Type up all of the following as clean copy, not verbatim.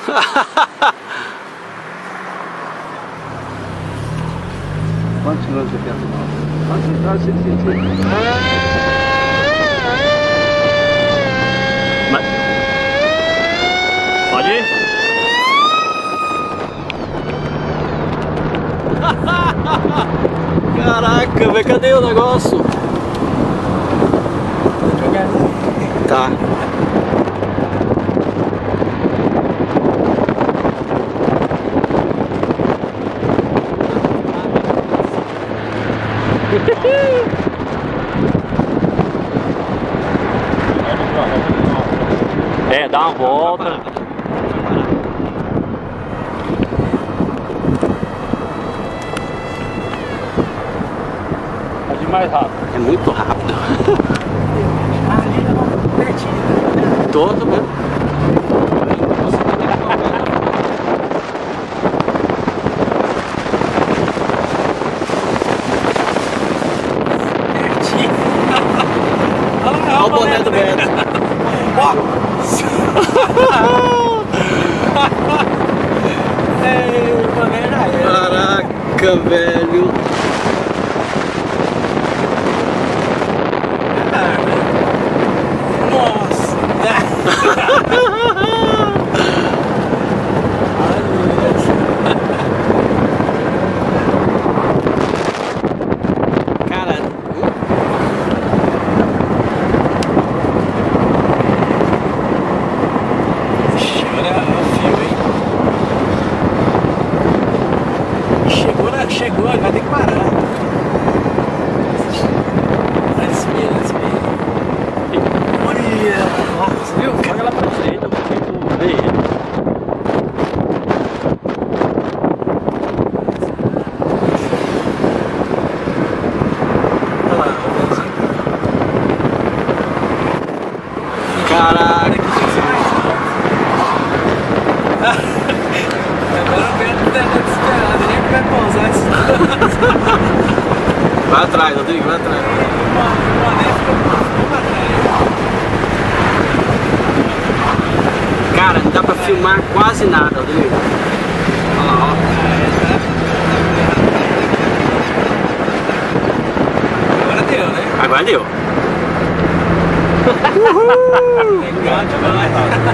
Quantos quilômetros você pensa? Sim. Pode ir? Caraca, velho, cadê o negócio? Tá. É, dá uma volta. Pode ir mais rápido. É muito rápido. Ali não, pertinho. Todo mesmo. Olha o boné do Beto. Caraca, velho. Nossa. Cara, chegou, vai ter que parar. Let's be. Olha, nossa, viu? joga lá pra direita, eu vou ver ele. Olha lá, Caraca. agora o Beto tá desesperado, nem vai pausar isso. Vai atrás, Rodrigo, vai atrás. O boné ficou pra trás. Cara, não dá pra filmar quase nada, Rodrigo. Olha lá, ó. Agora deu, né? Agora deu. Legal demais.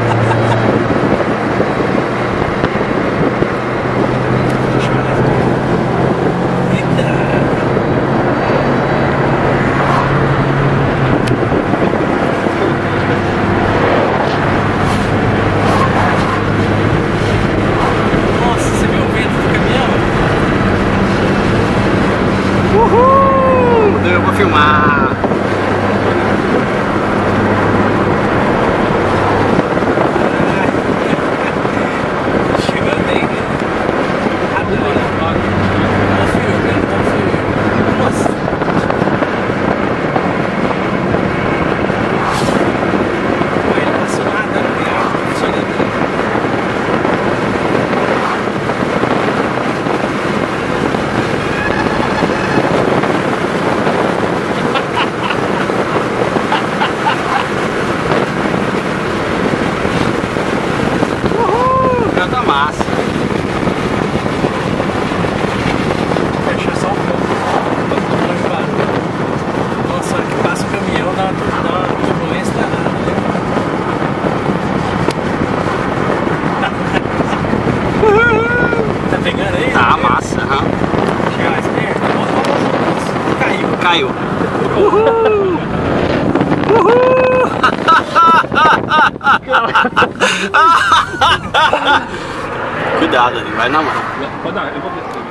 Nossa, você viu o vento do caminhão? Uhul! Eu vou filmar. Chegando aí, né? Agora, confio, né? Confio. Nossa. Ele passou nada, né? Funcionando. Já tá massa. Fecha só um pouco. Nossa, a hora que passa o caminhão dá uma turbulência danada, né? Tá pegando aí? Tá massa, aham. Chega mais perto. Nossa, caiu. Caiu. Uhul! Uhul! Cuidado ali, vai na mão. Pode dar, eu vou ver.